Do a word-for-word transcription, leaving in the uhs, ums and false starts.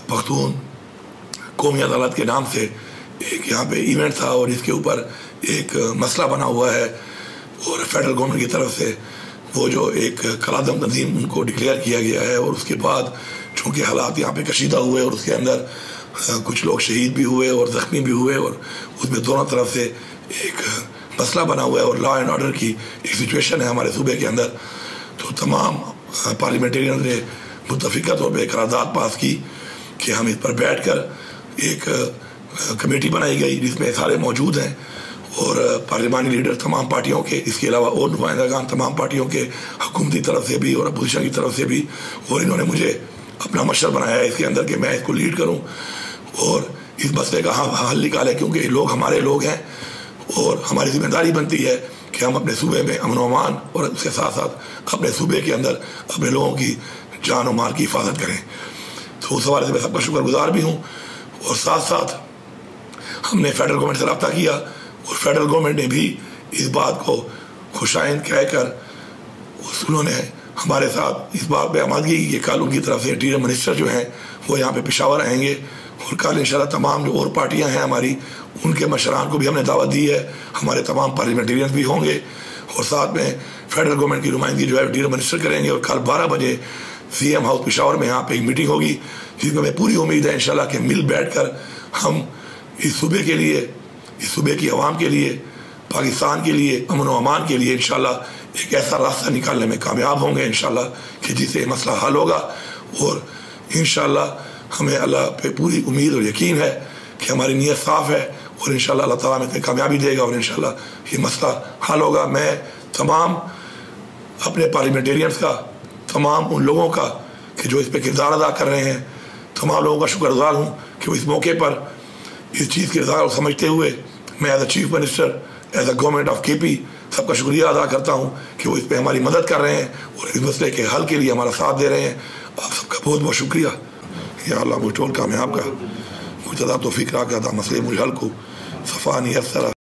پختون قومی عدالت کے نام سے ایک یہاں پہ ایونٹ تھا اور اس کے اوپر ایک مسئلہ بنا ہوا ہے اور فیڈرل گورنمنٹ کی طرف سے وہ جو ایک کالعدم تنظیم ان کو ڈکلیئر کیا گیا ہے، اور اس کے بعد چونکہ حالات یہاں پہ کشیدہ ہوئے اور اس کے اندر کچھ لوگ شہید بھی ہوئے اور زخمی بھی ہوئے اور اس میں دونوں طرف سے ایک مسئلہ بنا ہوا ہے اور لا اینڈ آرڈر کی ایک سچویشن ہے ہمارے صوبے کے اندر، تو تمام پارلیمنٹرین نے متفقہ طور پہ قرارداد پاس کی کہ ہم اس پر بیٹھ کر ایک کمیٹی بنائی گئی جس میں سارے موجود ہیں اور پارلیمانی لیڈر تمام پارٹیوں کے، اس کے علاوہ اور نمائندگان تمام پارٹیوں کے، حکومتی طرف سے بھی اور اپوزیشن کی طرف سے بھی، اور انہوں نے مجھے اپنا مشر بنایا ہے اس کے اندر کہ میں اس کو لیڈ کروں اور اس مسئلے کا حل نکالے، کیونکہ یہ لوگ ہمارے لوگ ہیں اور ہماری ذمہ داری بنتی ہے کہ ہم اپنے صوبے میں امن و امان اور اس کے ساتھ ساتھ اپنے صوبے کے اندر اپنے لوگوں کی جان و مال کی حفاظت کریں۔ تو اس حوالے سے میں سب کا شکر گزار بھی ہوں، اور ساتھ ساتھ ہم نے فیڈرل گورنمنٹ سے رابطہ کیا اور فیڈرل گورنمنٹ نے بھی اس بات کو خوشائند کہہ کر انہوں نے ہمارے ساتھ اس بات پہ آمادگی کی کہ کل ان کی طرف سے انٹیریئر منسٹر جو ہیں وہ یہاں پہ پشاور آئیں گے، اور کل انشاءاللہ تمام جو اور پارٹیاں ہیں ہماری ان کے مشران کو بھی ہم نے دعوت دی ہے، ہمارے تمام پارلیمنٹرینز بھی ہوں گے، اور ساتھ میں فیڈرل گورنمنٹ کی نمائندگی جو ہے انٹیریئر منسٹر کریں گے، اور کل بارہ بجے سی ایم ہاؤس پشاور میں یہاں پہ ایک میٹنگ ہوگی جس میں ہمیں پوری امید ہے انشاءاللہ کہ مل بیٹھ کر ہم اس صوبے کے لیے، اس صوبے کی عوام کے لیے، پاکستان کے لیے، امن و امان کے لیے انشاءاللہ ایک ایسا راستہ نکالنے میں کامیاب ہوں گے انشاءاللہ کہ جس سے مسئلہ حل ہوگا، اور انشاءاللہ ہمیں اللہ پہ پوری امید اور یقین ہے کہ ہماری نیت صاف ہے اور انشاءاللہ اللہ تعالیٰ میں کامیابی دے گا اور انشاءاللہ یہ مسئلہ حل ہوگا۔ میں تمام اپنے پارلیمنٹیرینز کا، تمام ان لوگوں کا کہ جو اس پہ کردار ادا کر رہے ہیں، تمام لوگوں کا شکر گزار ہوں کہ وہ اس موقع پر اس چیز کے کردار کو سمجھتے ہوئے میں as a chief minister, as a government of K P سب کا شکریہ ادا کرتا ہوں کہ وہ اس پہ ہماری مدد کر رہے ہیں اور اس مسئلے کے حل کے لیے ہمارا ساتھ دے رہے ہیں۔ آپ سب کا بہت بہت شکریہ۔ یا اللہ مجھ ٹول کامیاب کا مجھے توفیق را کا تھا مسئلے مجھ حل کو صفا نیت سرا